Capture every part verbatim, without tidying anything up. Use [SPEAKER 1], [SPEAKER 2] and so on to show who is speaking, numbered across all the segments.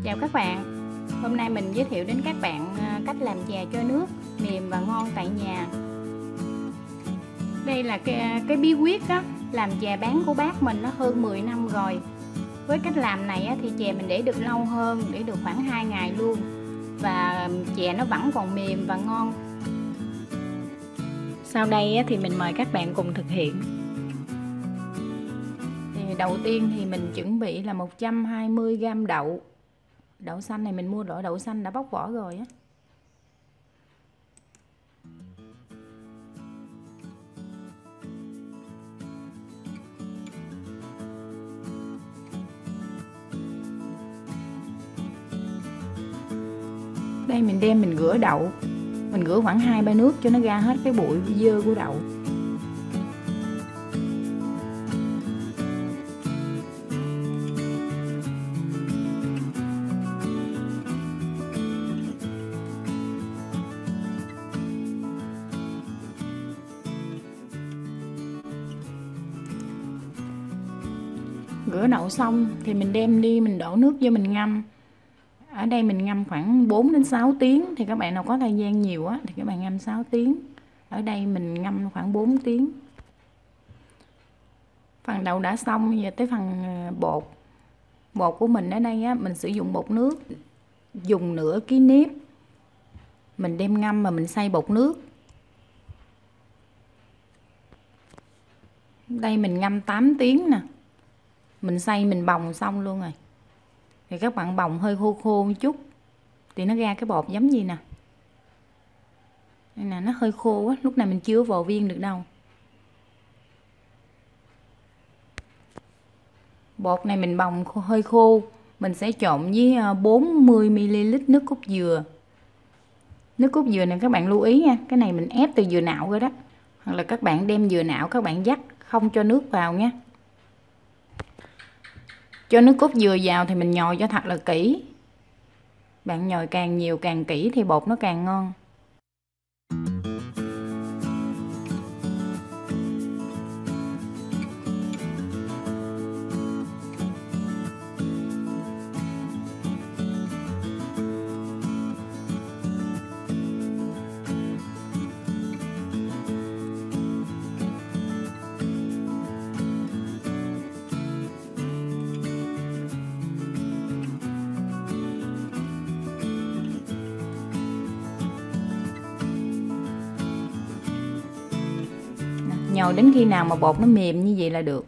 [SPEAKER 1] Chào các bạn. Hôm nay mình giới thiệu đến các bạn cách làm chè trôi nước mềm và ngon tại nhà. Đây là cái, cái bí quyết đó, làm chè bán của bác mình nó hơn mười năm rồi. Với cách làm này thì chè mình để được lâu hơn, để được khoảng hai ngày luôn. Và chè nó vẫn còn mềm và ngon. Sau đây thì mình mời các bạn cùng thực hiện. Thì đầu tiên thì mình chuẩn bị là một trăm hai mươi gam đậu. Đậu xanh này mình mua loại đậu xanh đã bóc vỏ rồi á. Đây mình đem mình rửa đậu. Mình rửa khoảng hai ba nước cho nó ra hết cái bụi dơ của đậu. Rửa đậu xong thì mình đem đi mình đổ nước vô mình ngâm. Ở đây mình ngâm khoảng bốn đến sáu tiếng. Thì các bạn nào có thời gian nhiều á thì các bạn ngâm sáu tiếng. Ở đây mình ngâm khoảng bốn tiếng. Phần đậu đã xong, giờ tới phần bột. Bột của mình ở đây á, mình sử dụng bột nước. Dùng nửa ký nếp. Mình đem ngâm mà mình xay bột nước. Đây mình ngâm tám tiếng nè. Mình xay mình bồng xong luôn rồi. Thì các bạn bồng hơi khô khô một chút thì nó ra cái bột giống gì nè. Đây nè, nó hơi khô á, lúc này mình chưa vào viên được đâu. Bột này mình bồng hơi khô, mình sẽ trộn với bốn mươi mi li lít nước cốt dừa. Nước cốt dừa này các bạn lưu ý nha, cái này mình ép từ dừa nạo rồi đó. Hoặc là các bạn đem dừa nạo các bạn vắt không cho nước vào nha. Cho nước cốt dừa vào thì mình nhồi cho thật là kỹ. Bạn nhồi càng nhiều càng kỹ thì bột nó càng ngon. Nhồi đến khi nào mà bột nó mềm như vậy là được.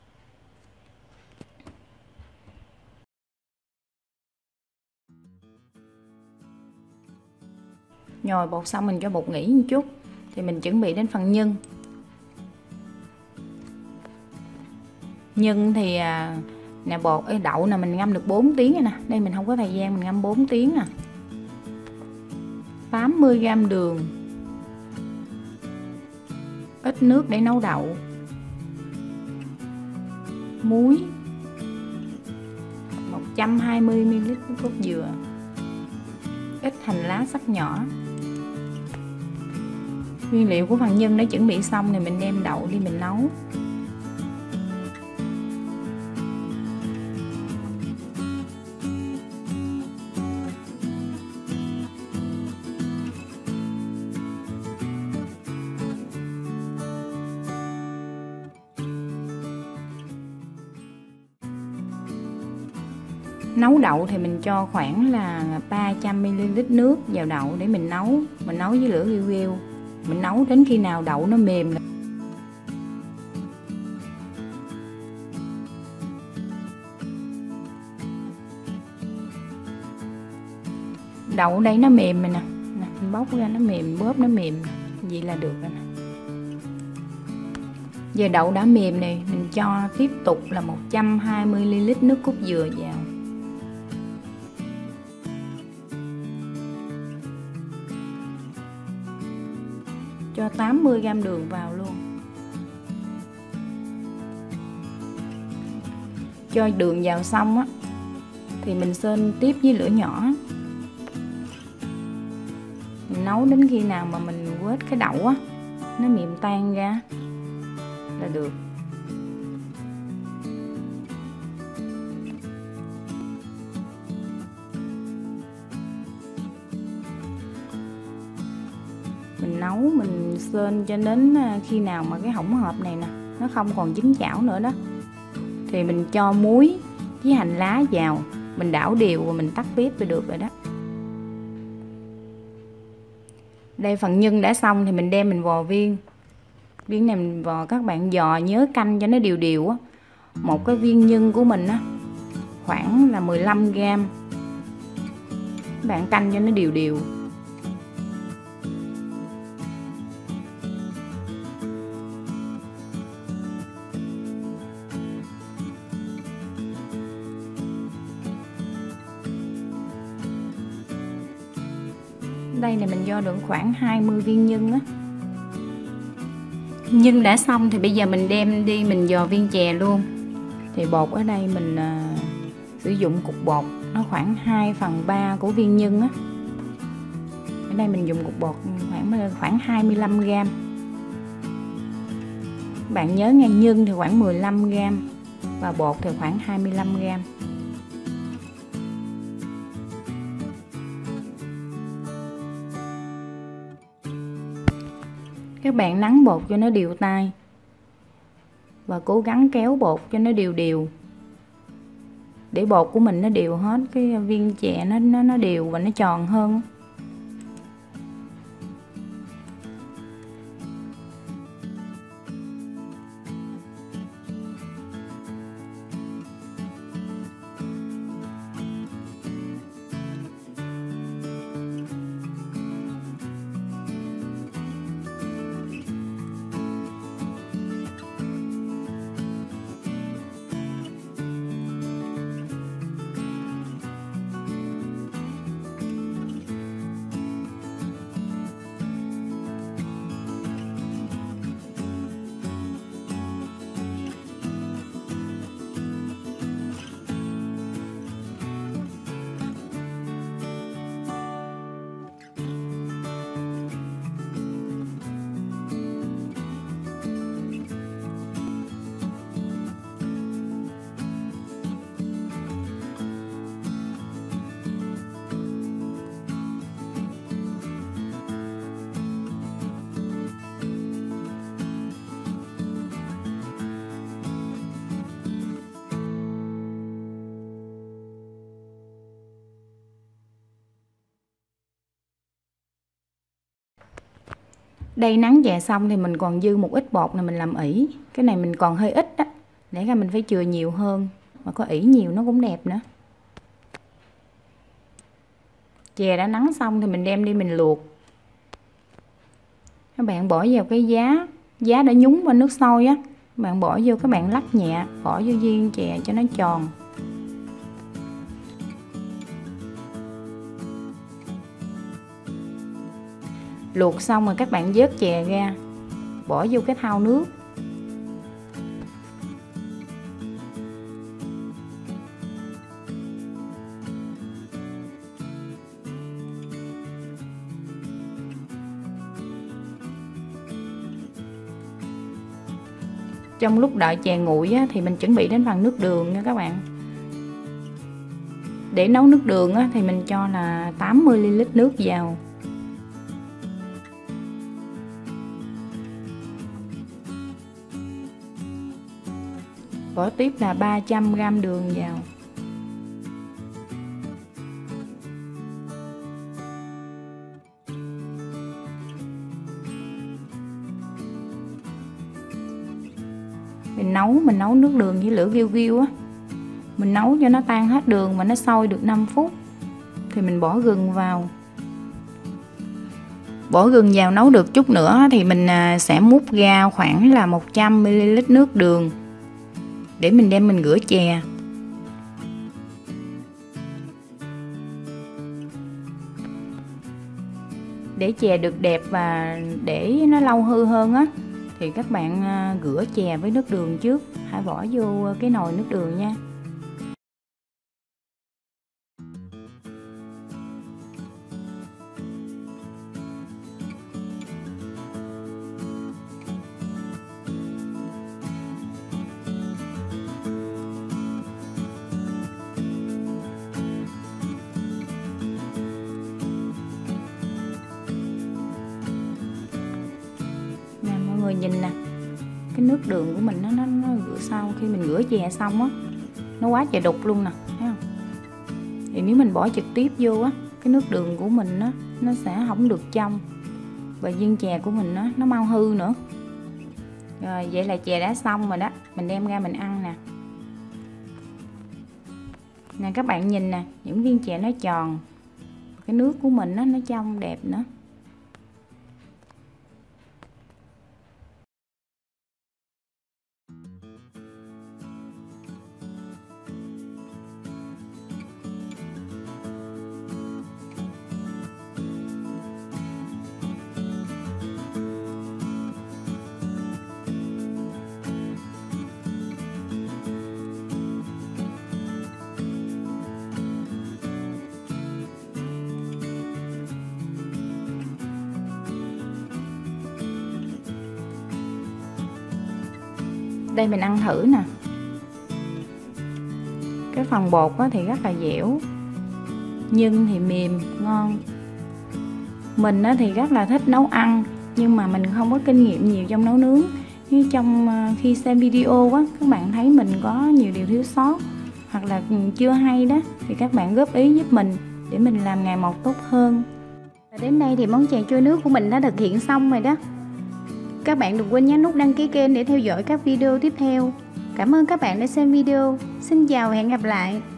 [SPEAKER 1] Nhồi bột xong mình cho bột nghỉ một chút. Thì mình chuẩn bị đến phần nhân. Nhân thì nè bột ấy, đậu nè mình ngâm được bốn tiếng rồi nè. Đây mình không có thời gian mình ngâm bốn tiếng nè. tám mươi gam đường. Ít nước để nấu đậu. Muối. một trăm hai mươi mi li lít nước cốt dừa. Ít hành lá sắc nhỏ. Nguyên liệu của phần nhân đã chuẩn bị xong thì mình đem đậu đi mình nấu. Nấu đậu thì mình cho khoảng là ba trăm mi li lít nước vào đậu để mình nấu. Mình nấu với lửa riu riu. Mình nấu đến khi nào đậu nó mềm. Đậu đây nó mềm rồi nè. Nè mình bóc ra nó mềm, bóp nó mềm. Vậy là được rồi nè. Giờ đậu đã mềm này, mình cho tiếp tục là một trăm hai mươi mi li lít nước cốt dừa vào. Cho tám mươi gam đường vào luôn. Cho đường vào xong á thì mình xên tiếp với lửa nhỏ. Mình nấu đến khi nào mà mình quết cái đậu á nó mềm tan ra là được. nấu, mình sên cho đến khi nào mà cái hỗn hợp này nè nó không còn chín chảo nữa đó, thì mình cho muối với hành lá vào, mình đảo đều và mình tắt bếp là được rồi đó. Đây phần nhân đã xong thì mình đem mình vò viên. Viên này mình vò, các bạn vò nhớ canh cho nó đều đều á. Một cái viên nhân của mình á khoảng là mười lăm gam. Các bạn canh cho nó đều đều. Đây này mình cho được khoảng hai mươi viên nhân á. Nhân đã xong thì bây giờ mình đem đi mình vò viên chè luôn. Thì bột ở đây mình à, sử dụng cục bột nó khoảng hai phần ba của viên nhân á. Ở đây mình dùng cục bột khoảng khoảng hai mươi lăm gam. Bạn nhớ nghe, nhân thì khoảng mười lăm gam và bột thì khoảng hai mươi lăm gam. Các bạn nắn bột cho nó đều tay và cố gắng kéo bột cho nó đều đều để bột của mình nó đều hết, cái viên chè nó nó nó đều và nó tròn hơn. Đây nắn chè xong thì mình còn dư một ít bột này mình làm ỉ. Cái này mình còn hơi ít đó, để ra mình phải chừa nhiều hơn, mà có ỉ nhiều nó cũng đẹp nữa. Chè đã nắn xong thì mình đem đi mình luộc. Các bạn bỏ vào cái giá, giá đã nhúng vào nước sôi á, các bạn bỏ vô, các bạn lắc nhẹ, bỏ vô viên chè cho nó tròn. Luộc xong rồi các bạn vớt chè ra, bỏ vô cái thau nước. Trong lúc đợi chè nguội á, thì mình chuẩn bị đến phần nước đường nha các bạn. Để nấu nước đường á, thì mình cho là tám mươi mi li lít nước vào. Bỏ tiếp là ba trăm gam đường vào. Mình nấu, mình nấu nước đường với lửa viu viu á. Mình nấu cho nó tan hết đường và nó sôi được năm phút. Thì mình bỏ gừng vào. Bỏ gừng vào nấu được chút nữa thì mình sẽ múc ra khoảng là một trăm mi li lít nước đường. Để mình đem mình rửa chè. Để chè được đẹp và để nó lâu hư hơn á, thì các bạn rửa chè với nước đường trước, hãy bỏ vô cái nồi nước đường nha. mình nhìn nè, cái nước đường của mình nó nó, nó rửa sau khi mình rửa chè xong á, nó quá trời đục luôn nè, thấy không? Thì nếu mình bỏ trực tiếp vô á, cái nước đường của mình á nó sẽ không được trong, và viên chè của mình nó nó mau hư nữa. Rồi vậy là chè đã xong rồi đó, mình đem ra mình ăn nè. Nè các bạn nhìn nè, những viên chè nó tròn, cái nước của mình nó nó trong đẹp nữa. Đây mình ăn thử nè. Cái phần bột á thì rất là dẻo, nhân thì mềm, ngon. Mình á thì rất là thích nấu ăn, nhưng mà mình không có kinh nghiệm nhiều trong nấu nướng. Như trong khi xem video á, các bạn thấy mình có nhiều điều thiếu sót hoặc là chưa hay đó, thì các bạn góp ý giúp mình để mình làm ngày một tốt hơn. Và đến đây thì món chè trôi nước của mình đã thực hiện xong rồi đó. Các bạn đừng quên nhấn nút đăng ký kênh để theo dõi các video tiếp theo. Cảm ơn các bạn đã xem video. Xin chào và hẹn gặp lại.